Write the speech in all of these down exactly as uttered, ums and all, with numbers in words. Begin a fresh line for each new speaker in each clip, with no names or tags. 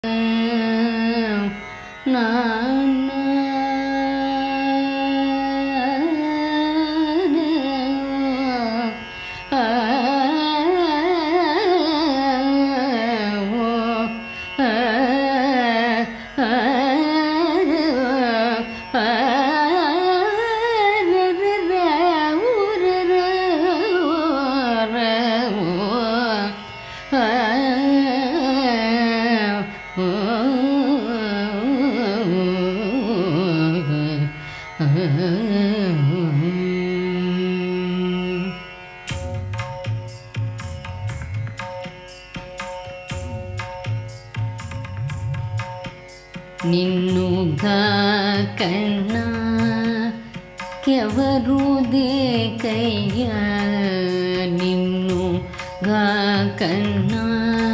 నిన్ను గాకన్నా కెవరు దేకయ్యా, నిన్ను గాకన్నా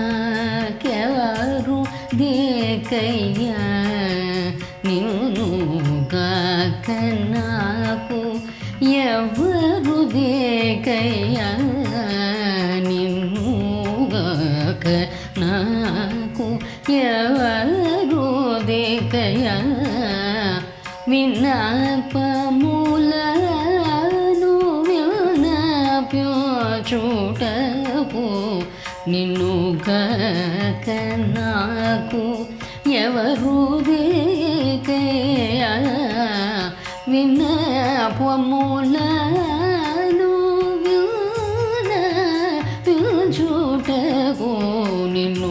కెవరు దేకయ్యా, నిన్ను గాకన్నాకు ఎవరు దేకయ్యా, నిన్ను గాకన్నాకు ఎవరు దేకయ్యా, విన్నపములను విన్నపించుటకు నిన్ను గాకన్నాకు ఎవరు దేకయ్యా, విన్నపములను విన్నపించుటకు నిన్ను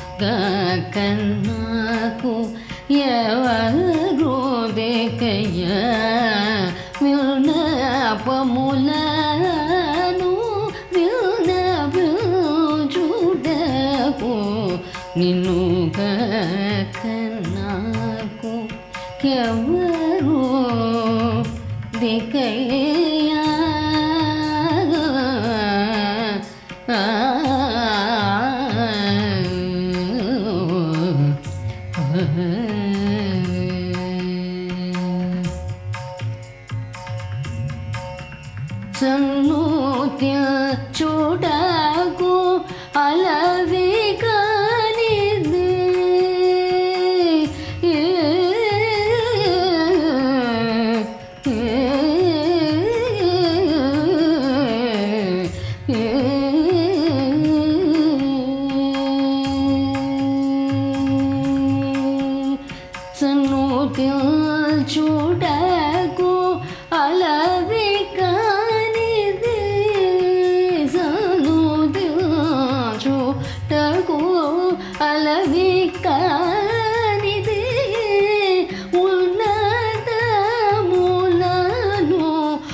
గాకన్నాకు ఎవరు దేకయ్యా, విన్నపములను విన్నపించుటకు నిన్ను గాకన్నాకు ఎవరు దేకయ్యా. సన్నుత్య చూడకు అలవి కానిది, సన్నుత్య చూడకు అలవి కానిది, సన్నుత్య చూడకు అలవి కానిది, ఉన్నతములను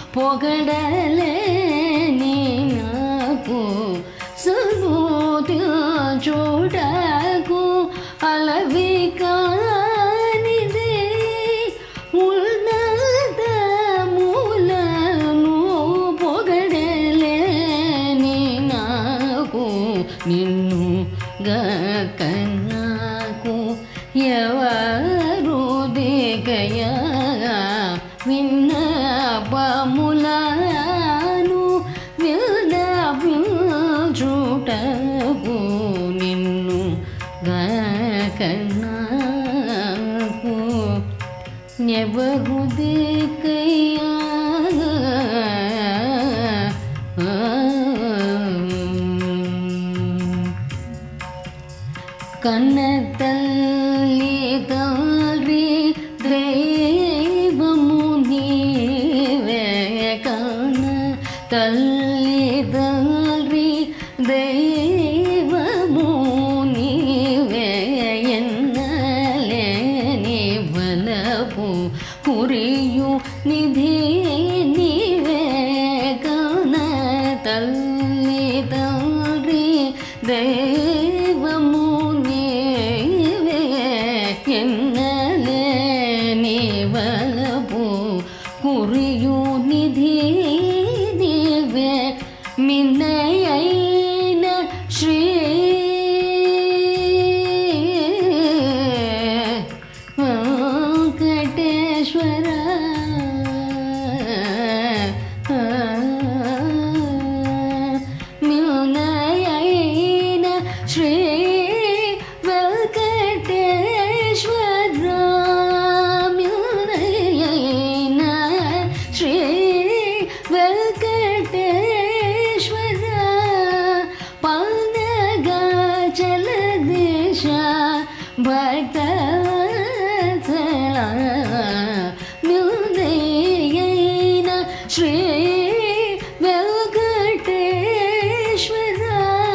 పొగడలేని నాకు, సన్నుత్య చూడకు అలవి కానిది, ఉన్నతములను పొగడలేని నాకు, నిన్ను గాకన్నాకు ఎవరు దేకయ్యా, విన్నపములను విన్నపించుటకు నిన్ను గాకన్నాకు ఎవరు దేకయ్యా. కన్న తల్లి తండ్రి దైవము నీవే, కన్న తల్లి తండ్రి దైవము నీవే, ఎన్నలేని వలపు కురియు నిధి నీవే, కన్న తల్లి తండ్రి దైవము నీవే, ఎన్నలేని వలపు కురియు నిధి నీవే, మిన్నయైన శ్రీ వెంకటేశ్వర, మిన్నయైన శ్రీ వెంకటేశ్వర భక్తవత్సల మిల్దయ్యైన శ్రీ వెంకటేశ్వర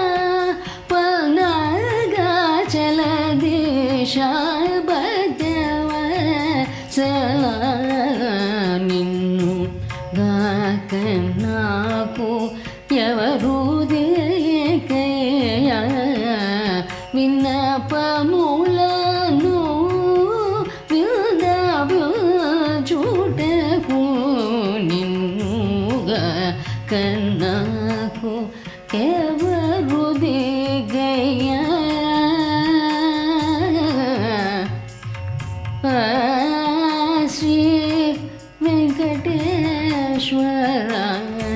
పనాగాచల దేశ భక్తవత్సల నిన్ను గాక నాకు ఎవరు దిక్కయ్య విన్నపములను విందబుచుటకు నిన్నుగా కన్నాకు ఎవరు దిక్కయ్య శ్రీ వెంకటేశ్వర